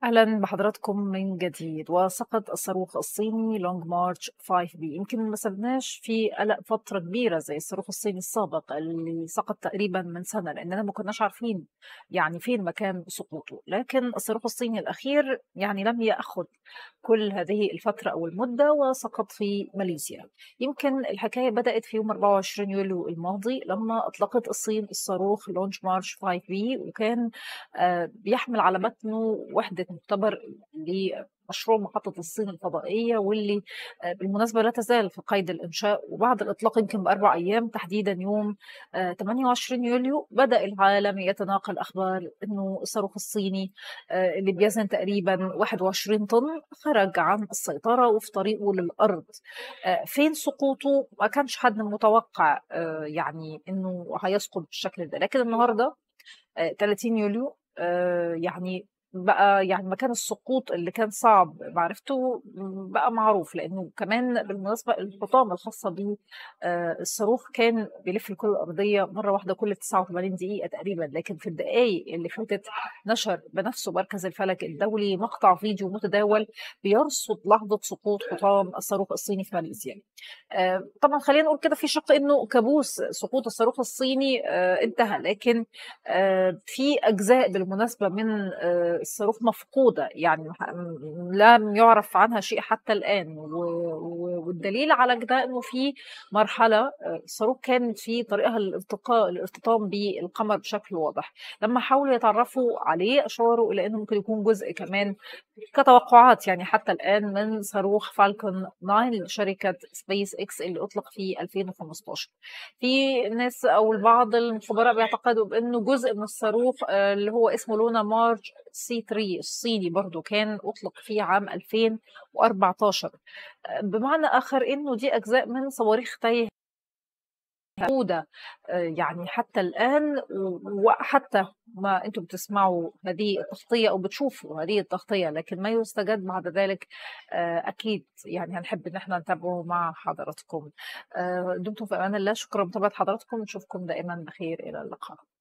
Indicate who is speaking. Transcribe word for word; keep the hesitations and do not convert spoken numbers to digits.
Speaker 1: أهلا بحضراتكم من جديد. وسقط الصاروخ الصيني لونج مارش خمسة بي. يمكن ما سبناش في قلق فترة كبيرة زي الصاروخ الصيني السابق اللي سقط تقريبا من سنة، لأننا ما كناش عارفين يعني فين مكان سقوطه. لكن الصاروخ الصيني الأخير يعني لم يأخذ كل هذه الفترة أو المدة وسقط في ماليزيا. يمكن الحكاية بدأت في يوم أربعة وعشرين يوليو الماضي لما أطلقت الصين الصاروخ لونج مارش خمسة بي، وكان آه، بيحمل على متنه وحدة مختبر لمشروع محطة الصين الفضائية، واللي آه، بالمناسبة لا تزال في قيد الإنشاء. وبعد الإطلاق يمكن بأربع أيام تحديدا يوم آه، ثمانية وعشرين يوليو بدأ العالم يتناقل أخبار أنه الصاروخ الصيني آه، اللي بيزن تقريبا واحد وعشرين طن خرج عن السيطرة وفي طريقه للأرض. آه، فين سقوطه ما كانش حد متوقع آه، يعني أنه هيسقط بالشكل ده. لكن النهاردة آه، ثلاثين يوليو آه، يعني بقى يعني مكان السقوط اللي كان صعب معرفته بقى معروف، لأنه كمان بالمناسبة الحطام الخاصة بالصاروخ كان بيلف الكرة الأرضية مرة واحدة كل تسعة وثمانين دقيقة تقريبا. لكن في الدقايق اللي فاتت نشر بنفسه مركز الفلك الدولي مقطع فيديو متداول بيرصد لحظة سقوط حطام الصاروخ الصيني في ماليزيا. آه، طبعا خلينا نقول كده في شق انه كابوس سقوط الصاروخ الصيني آه، انتهى، لكن آه، في اجزاء بالمناسبه من آه، الصاروخ مفقوده، يعني ح- م- لم يعرف عنها شيء حتى الان. و- و- والدليل على كده انه في مرحله آه، الصاروخ كان في طريقها للالتقاء الارتطام بالقمر بشكل واضح. لما حاولوا يتعرفوا عليه اشاروا الى انه ممكن يكون جزء كمان كتوقعات يعني حتى الآن من صاروخ فالكون تسعة لشركة سبيس إكس اللي أطلق في ألفين وخمستاشر. في ناس أو البعض الخبراء بيعتقدوا بأنه جزء من الصاروخ آه، اللي هو اسمه لونا مارش سي ثلاثة الصيني برضو كان أطلق في عام ألفين وأربعتاشر. آه، بمعنى آخر أنه دي أجزاء من صواريخ تايه موجودة آه، يعني حتى الآن. وحتى ما أنتم بتسمعوا هذه التغطية أو بتشوفوا هذه التغطية، لكن ما يستجد بعد ذلك آه، أكيد يعني هنحب إن احنا نتابعه مع حضراتكم. آه، دمتم في أمان الله. شكرا لمتابعة حضراتكم، نشوفكم دائما بخير. إلى اللقاء.